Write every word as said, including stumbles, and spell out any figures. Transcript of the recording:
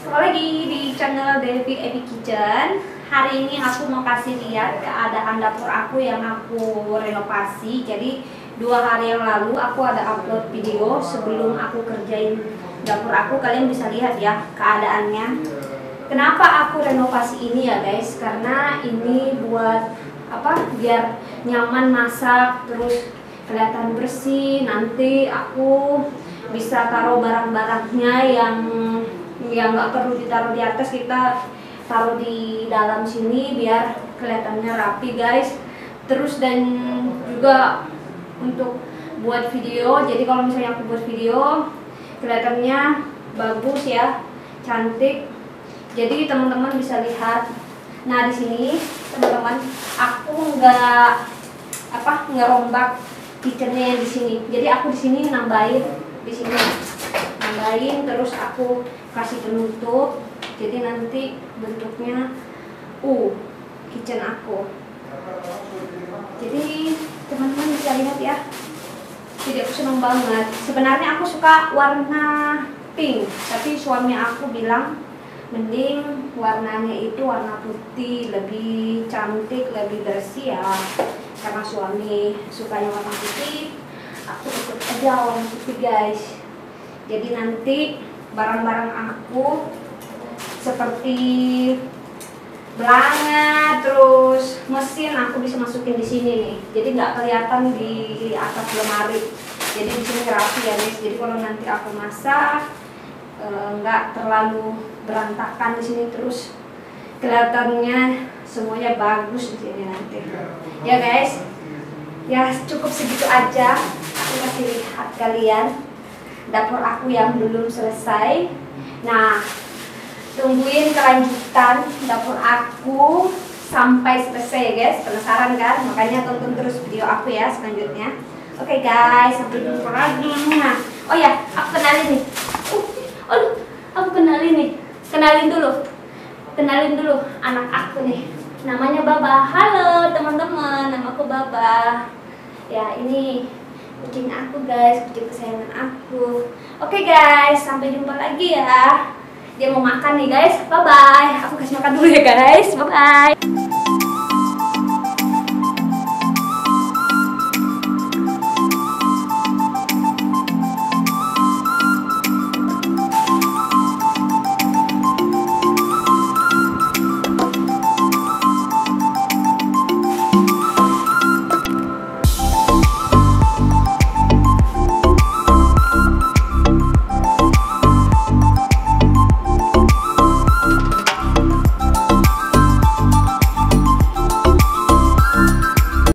Kembali lagi di channel Devi Evi Kitchen. Hari ini aku mau kasih lihat keadaan dapur aku yang aku renovasi. Jadi dua hari yang lalu aku ada upload video sebelum aku kerjain dapur aku. Kalian bisa lihat ya keadaannya. Kenapa aku renovasi ini ya guys? Karena ini buat apa? Biar nyaman masak, terus kelihatan bersih. Nanti aku bisa taruh barang-barangnya yang yang nggak perlu ditaruh di atas, kita taruh di dalam sini biar kelihatannya rapi guys. Terus dan juga untuk buat video, jadi kalau misalnya aku buat video kelihatannya bagus ya, cantik. Jadi teman-teman bisa lihat. Nah di sini teman-teman, aku nggak apa ngerombak kitchennya di sini. Jadi aku di sini nambahin di sini. Nambahin terus aku kasih penutup, jadi nanti bentuknya uh kitchen aku. Jadi teman-teman bisa lihat ya, jadi aku senang banget. Sebenarnya aku suka warna pink, tapi suami aku bilang mending warnanya itu warna putih, lebih cantik, lebih bersih ya. Karena suami sukanya warna putih, aku ikut aja warna putih guys. Jadi nanti barang-barang aku seperti belanga, terus mesin aku bisa masukin di sini nih. Jadi nggak kelihatan di atas lemari. Jadi di sini rapi ya guys. Jadi kalau nanti aku masak nggak e, terlalu berantakan di sini, terus kelihatannya semuanya bagus di sini nanti. Ya guys. Ya cukup segitu aja. Aku kasih lihat kalian dapur aku yang belum selesai. Nah, tungguin kelanjutan dapur aku sampai selesai guys. Penasaran kan? Makanya tonton terus video aku ya selanjutnya. Oke okay, guys, sampai jumpa lagi. Nah, oh ya, aku kenalin nih. Uh, aduh, aku kenalin nih. Kenalin dulu. Kenalin dulu anak aku nih. Namanya Baba. Halo teman-teman, namaku Baba. Ya, ini kucing aku guys, kucing kesayangan aku. Oke okay guys, sampai jumpa lagi ya. Dia mau makan nih guys. Bye bye. Aku kasih makan dulu ya guys. Bye bye.